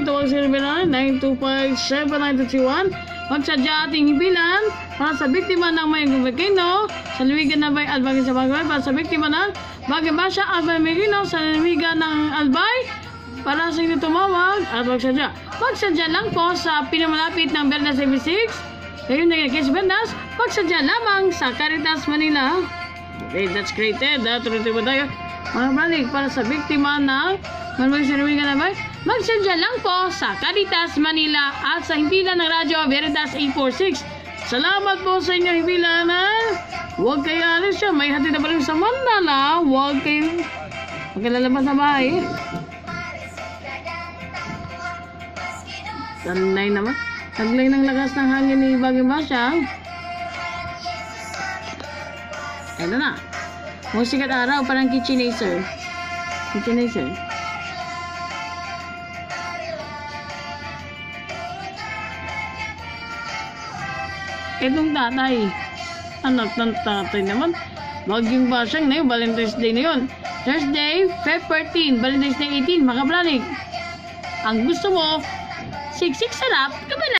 tawag sa Riberan 925-7921. Magsadya ating hibilan para sa biktima ng may volcano sa Luwigan ng Albay at Bagay sa Bagay, para sa biktima ng Bagay Basya at Merino sa Luwigan ng Albay. Para sa inyo tumawag at magsadya. Magsadya lang po sa pinamalapit ng Bernas 76. Ngayon na Kids Bernas, magsadya lamang sa Caritas Manila. Okay, that's created. Tuloy-tuloy ba tayo? Mga balik, para sa biktima ng Manuel Sinawigan na ba? Magsadya lang po sa Caritas Manila at sa himpilan ng Radyo Veritas 846. Salamat po sa inyo himpilanan. Huwag kayo alis siya. May hatid na pa rin sa Mandala. Huwag kayo lalabas na bahay. Sanay naman. Taglay ng lakas ng hangin ni Bagay Basya. Ito na. Musikat araw, parang kitchenacer. Kitchenacer. Itong tatay. Anak ng tatay naman. Baging Basyang na yun. Valentine's Day na yun. Thursday, Feb 14. Valentine's Day 18. Makaplanik. Ang gusto mo, siksik sarap.